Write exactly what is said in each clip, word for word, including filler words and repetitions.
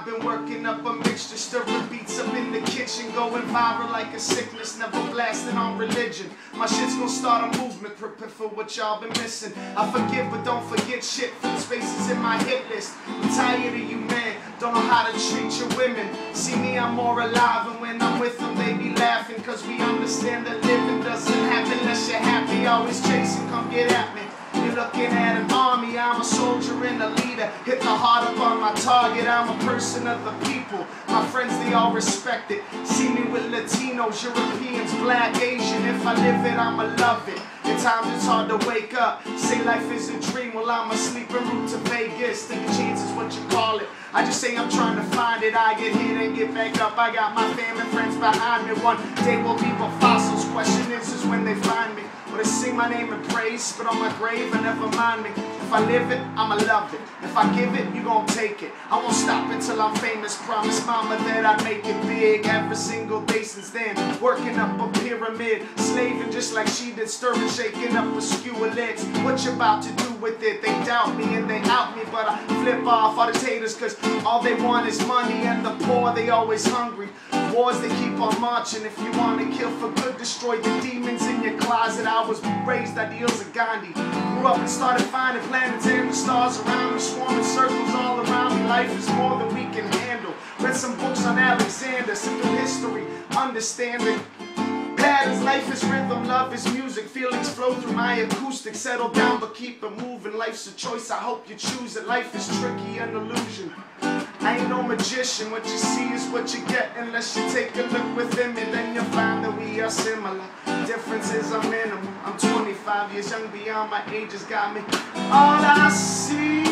I've been working up a mixture, stirring beats up in the kitchen, going viral like a sickness, never blasting on religion. My shit's gonna start a movement, prepare for what y'all been missing. I forgive but don't forget shit, for the spaces in my hit list. I'm tired of you men, don't know how to treat your women. See me, I'm more alive, and when I'm with them they be laughing, cause we understand that living doesn't happen unless you're happy. Always chasing, come get at me. You're looking at an army, I'm a soldier and a leader. Hit the heart up on my target, I'm a person of the people. My friends, they all respect it. See me with Latinos, Europeans, Black, Asian. If I live it, I'ma love it. At times it's hard to wake up. Say life is a dream, well I'm asleep en route to Vegas. Take a chance is what you call it. I just say I'm trying to find it. I get hit and get back up. I got my family and friends behind me. One day we'll be but fossils. Question is, is when they find me. Or they sing my name in praise, spit on my grave and never mind me. If I live it, I'ma love it. If I give it, you gon' take it. I won't stop until I'm famous. Promise mama that I make it big every single day since then. Working up a pyramid, slaving just like she did, stirring, shaking up a skew of legs. What you about to do with it? They doubt me and they out me, but I flip off all the taters, cause all they want is money, and the poor, they always hungry. Wars, they keep on marching. If you want to kill for good, destroy the demons in your closet. I was raised ideals of Gandhi. Grew up and started finding planets and the stars around me, swarming circles all around me. Life is more than we can handle. Read some books on Alexander, simple history, understanding patterns. Life is rhythm, love is music. Feelings flow through my acoustic. Settle down but keep it moving. Life's a choice, I hope you choose it. Life is tricky, an illusion. I ain't no magician, what you see is what you get. Unless you take a look within me, then you'll find that we are similar. Differences are minimal. I'm twenty-five years young, beyond my age has got me. All I see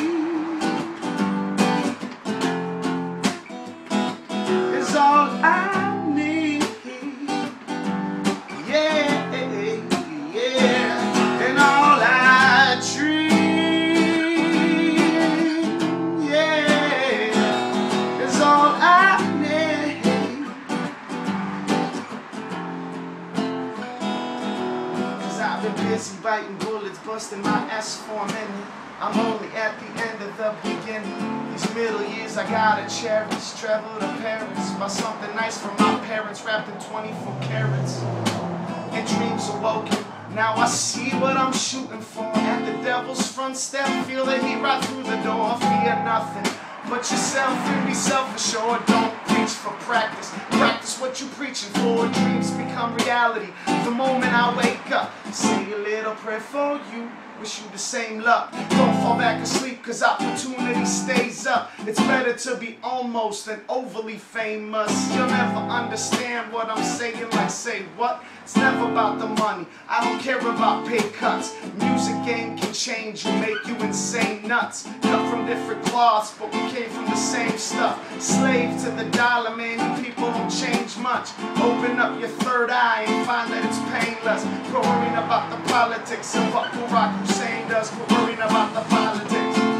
is all I need. Yeah, yeah, and all I dream. I've been busy biting bullets, busting my ass for a minute. I'm only at the end of the beginning. These middle years I gotta cherish. Travel to Paris, buy something nice for my parents, wrapped in twenty-four carats. And dreams awoken. Now I see what I'm shooting for. At the devil's front step, feel the heat right through the door. Fear nothing but yourself and be self-assured. Don't preach for practice. Practice what you're preaching for. Dreams become reality the moment I wake up. Say a little prayer for you. Wish you the same luck. Don't fall back asleep, cause opportunity stays up. It's better to be almost than overly famous. You'll never understand what I'm saying, like say what? It's never about the money, I don't care about pay cuts. Music game can change you, make you insane nuts. Cut from different cloths, but we came from the same stuff. Slave to the dollar, man, you people don't change much. Open up your third eye and find that it's painless. Quit worrying about the politics of what Barack Hussein does. Quit worrying about the politics.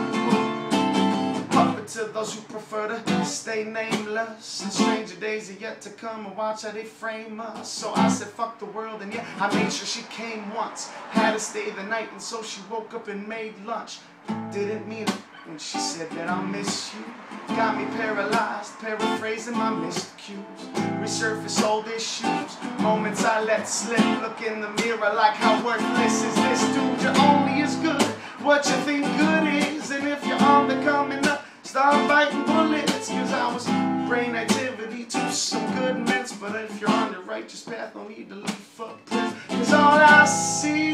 Puppet to those who prefer to stay nameless. And stranger days are yet to come, and watch how they frame us. So I said fuck the world, and yeah, I made sure she came once. Had to stay the night, and so she woke up and made lunch. Didn't mean it when she said that I'll miss you. Got me paralyzed, paraphrasing my missed cues. Resurface old issues, moments I let slip. Look in the mirror like how worthless is this dude. You're only as good what you think good is. And if you're on the coming up, start biting bullets. Cause I was brain activity to some good mints. But if you're on the righteous path, no need to leave footprints. Cause all I see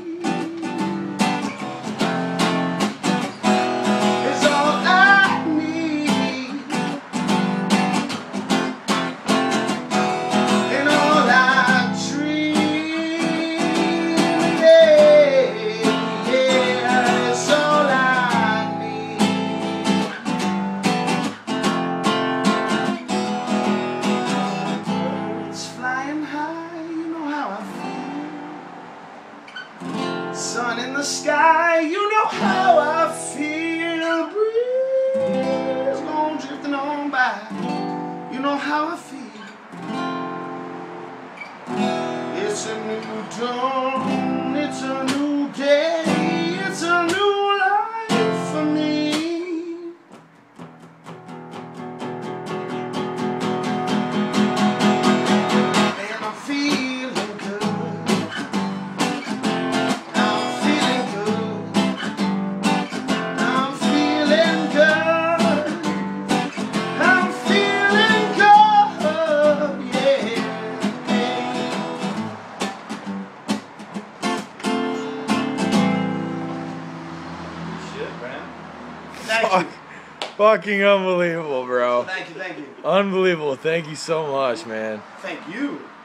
sun in the sky, you know how I feel. Breeze going drifting on by, you know how I feel. It's a new dawn, it's a new day, it's a new life for me. Fucking unbelievable, bro. Thank you, thank you. Unbelievable. Thank you so much, man. Thank you.